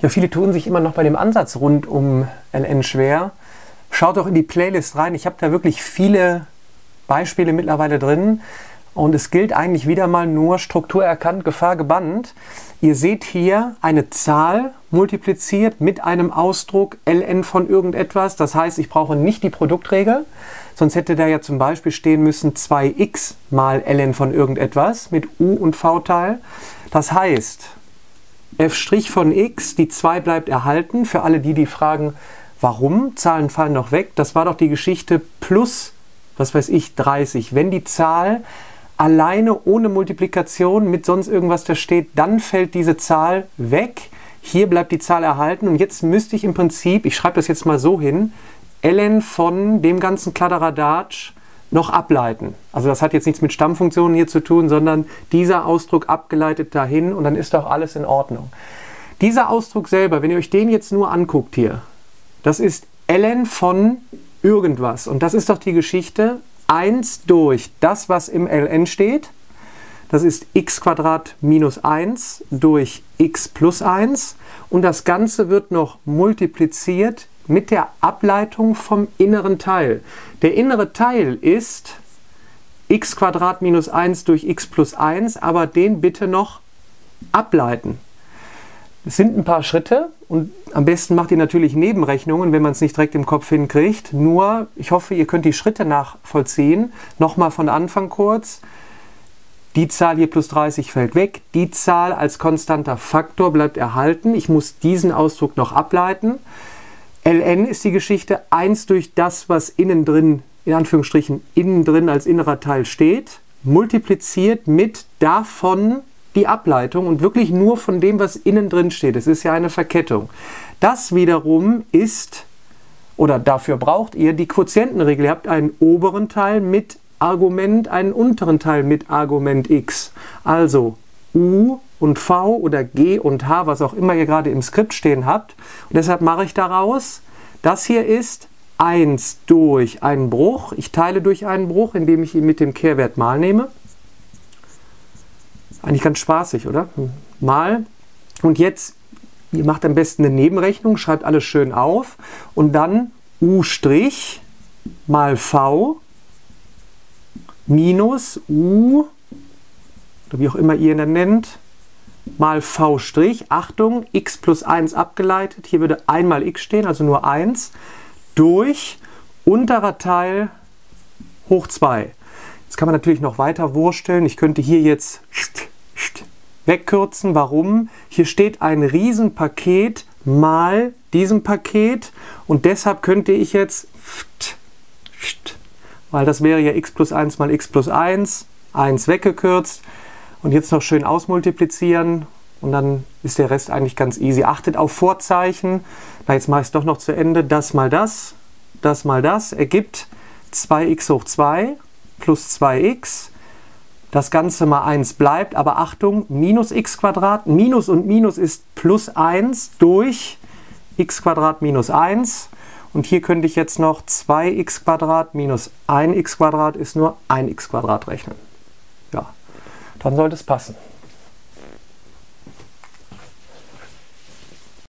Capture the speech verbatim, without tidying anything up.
Ja, viele tun sich immer noch bei dem Ansatz rund um ln schwer. Schaut doch in die Playlist rein. Ich habe da wirklich viele Beispiele mittlerweile drin. Und es gilt eigentlich wieder mal nur Struktur erkannt, Gefahr gebannt. Ihr seht hier eine Zahl multipliziert mit einem Ausdruck ln von irgendetwas. Das heißt, ich brauche nicht die Produktregel. Sonst hätte da ja zum Beispiel stehen müssen zwei x mal ln von irgendetwas mit u und v-Teil. Das heißt, f' von x, die zwei bleibt erhalten. Für alle die, die fragen, warum? Zahlen fallen noch weg. Das war doch die Geschichte plus, was weiß ich, dreißig. Wenn die Zahl alleine ohne Multiplikation mit sonst irgendwas da steht, dann fällt diese Zahl weg. Hier bleibt die Zahl erhalten. Und jetzt müsste ich im Prinzip, ich schreibe das jetzt mal so hin, ln von dem ganzen Kladderadatsch noch ableiten. Also das hat jetzt nichts mit Stammfunktionen hier zu tun, sondern dieser Ausdruck abgeleitet dahin und dann ist doch alles in Ordnung. Dieser Ausdruck selber, wenn ihr euch den jetzt nur anguckt hier, das ist ln von irgendwas. Und das ist doch die Geschichte eins durch das, was im ln steht. Das ist x Quadrat minus eins durch x plus eins. Und das Ganze wird noch multipliziert mit der Ableitung vom inneren Teil. Der innere Teil ist x Quadrat minus eins durch x plus eins, aber den bitte noch ableiten. Es sind ein paar Schritte und am besten macht ihr natürlich Nebenrechnungen, wenn man es nicht direkt im Kopf hinkriegt. Nur, ich hoffe, ihr könnt die Schritte nachvollziehen. Nochmal von Anfang kurz. Die Zahl hier plus dreißig fällt weg. Die Zahl als konstanter Faktor bleibt erhalten. Ich muss diesen Ausdruck noch ableiten. ln ist die Geschichte eins durch das, was innen drin, in Anführungsstrichen, innen drin als innerer Teil steht, multipliziert mit davon die Ableitung und wirklich nur von dem, was innen drin steht. Es ist ja eine Verkettung. Das wiederum ist, oder dafür braucht ihr die Quotientenregel. Ihr habt einen oberen Teil mit Argument, einen unteren Teil mit Argument x. Also u und v oder g und h, was auch immer ihr gerade im Skript stehen habt. Und deshalb mache ich daraus, das hier ist eins durch einen Bruch. Ich teile durch einen Bruch, indem ich ihn mit dem Kehrwert mal nehme. Eigentlich ganz spaßig, oder? Mal. Und jetzt, ihr macht am besten eine Nebenrechnung, schreibt alles schön auf. Und dann u' mal v minus u, oder wie auch immer ihr ihn nennt, mal v', Achtung, x plus eins abgeleitet, hier würde einmal x stehen, also nur eins, durch unterer Teil hoch zwei. Jetzt kann man natürlich noch weiter wursteln. Ich könnte hier jetzt wegkürzen. Warum? Hier steht ein Riesenpaket mal diesem Paket und deshalb könnte ich jetzt, weil das wäre ja x plus eins mal x plus eins, eins weggekürzt und jetzt noch schön ausmultiplizieren und dann ist der Rest eigentlich ganz easy. Achtet auf Vorzeichen. Na, jetzt mache ich es doch noch zu Ende. Das mal das, das mal das ergibt zwei x hoch zwei plus zwei x. Das Ganze mal eins bleibt, aber Achtung, minus x Quadrat, Minus und Minus ist plus eins durch x Quadrat minus eins. Und hier könnte ich jetzt noch zwei x Quadrat minus ein x Quadrat ist nur ein x Quadrat rechnen. Ja, dann sollte es passen.